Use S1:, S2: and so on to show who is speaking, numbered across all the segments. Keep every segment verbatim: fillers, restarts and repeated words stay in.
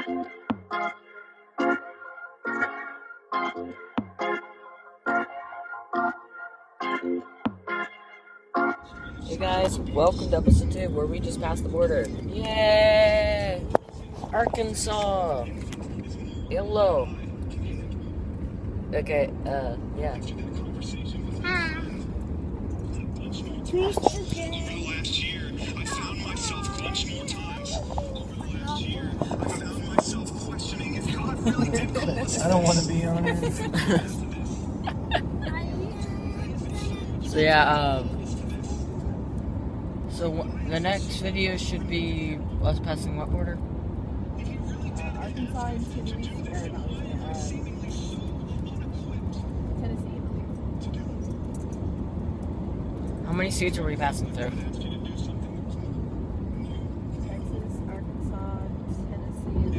S1: Hey guys, welcome to episode two where we just passed the border. Yay! Arkansas! Hello! Okay, uh, yeah.
S2: Hi.
S3: Over the last year, I found myself once more times. Over the last year, I found myself questioning if God really did call us.
S4: I don't want to be on it.
S1: So yeah, um, so w- the next video should be us passing what border?
S5: Uh, Arkansas and Tennessee, or not, uh, Tennessee.
S1: How many states are we passing through?
S5: Texas, Arkansas, Tennessee,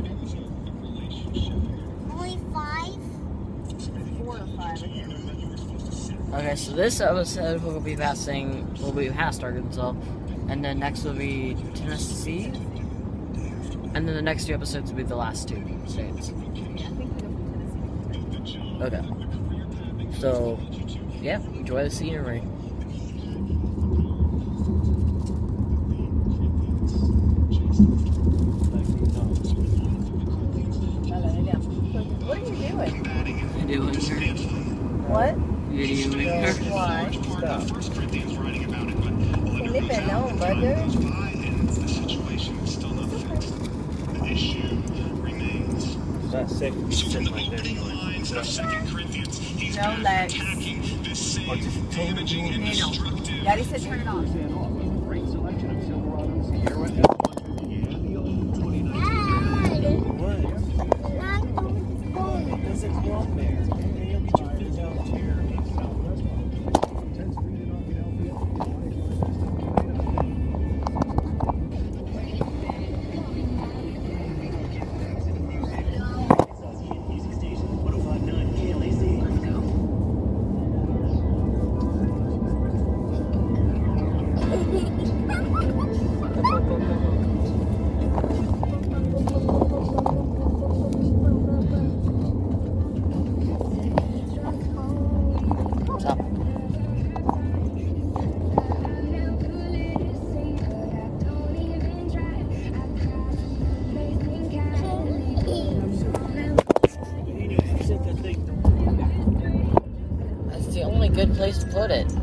S5: and
S2: Only five?
S5: four or five, I can't remember.
S1: Okay, so this episode we'll be passing, we'll be past Arkansas, and then next will be Tennessee, and then the next two episodes will be the last two states.
S5: Yeah, I think we go from Tennessee.
S1: Okay. So, yeah, enjoy the scenery.
S5: What are you doing?
S1: Videoing her.
S5: What?
S1: Videoing her.
S5: Why?
S3: First Corinthians writing about it, but
S5: Can leave it alone, bud.
S3: and the situation is still not fixed. The issue remains.
S4: That sick. Sitting right there.
S3: Opening lines of Second Corinthians, he's
S5: No,
S3: kind of
S5: Lex.
S3: attacking this
S4: Or
S3: same
S4: just totally
S3: damaging and
S5: No, no.
S3: destructive.
S5: Daddy said turn it off.
S6: Great selection of Silverados, Sierra F one fifty, and the old twenty nineteen.
S4: What? Does it go up there? Maybe you'll get your feet down here.
S6: Music station, one oh five point nine K L A C.
S1: Stop. That's the only good place to put it.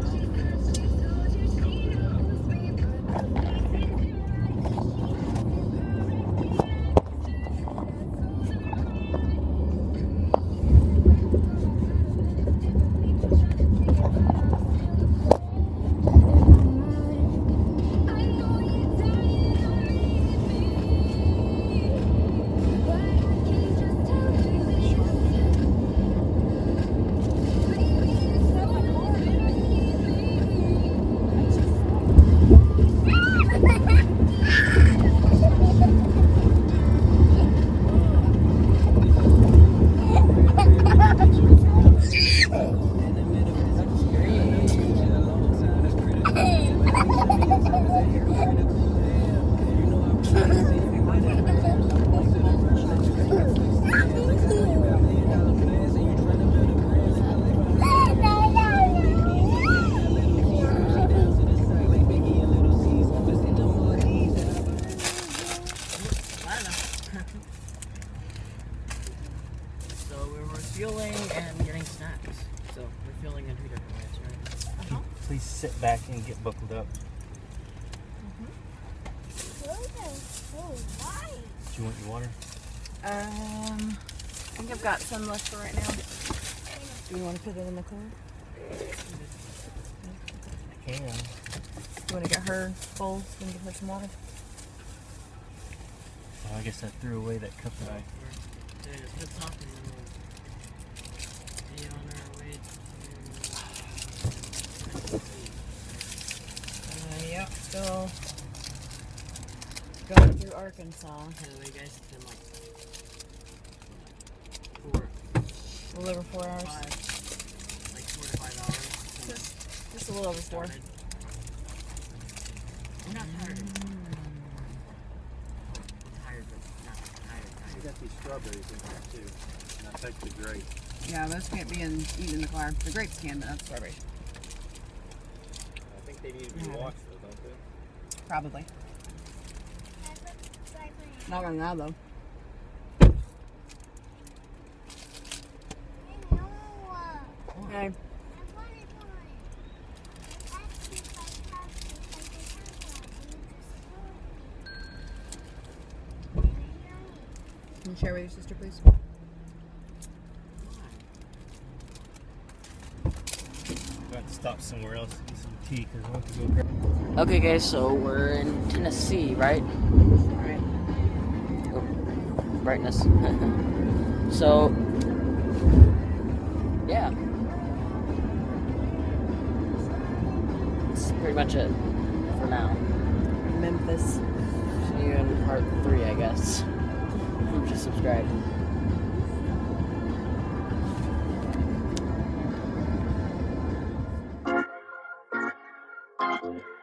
S1: So we're refueling and getting snacks. So refueling in two different ways, right?
S5: Uh-huh.
S4: Please sit back and get buckled up. Do you want your water?
S5: Um, I think I've got some left for right now. Do you want to put it in the car?
S4: I can.
S5: You want to get her full and give her some water?
S4: Oh, I guess I threw away that cup that I.
S1: Yeah, just put top and then we'll be on our way to...
S5: Uh, yep, still going through Arkansas.
S1: Okay, we guys have been like... Four,
S5: A little over four hours.
S1: five, like four to five hours.
S5: Just, just a little over four.
S1: Started. I'm not tired. I'm tired, but not tired, tired.
S4: got these strawberries in here too. And I picked the grapes.
S5: Yeah, those can't be in, eaten in the car. The grapes can, but not the strawberries.
S4: I think they need to be
S5: Yeah.
S4: washed though, don't they?
S5: Probably. Not right now, though. Okay. Can you share with your sister, please?
S4: I have to stop somewhere else to get some tea because I want to go grab.
S1: Okay, guys, so we're in Tennessee, right?
S5: Alright.
S1: Oh, brightness. So, yeah. That's pretty much it for now.
S5: Memphis.
S1: See you in part three, I guess. Who just subscribed.
S3: Thank you.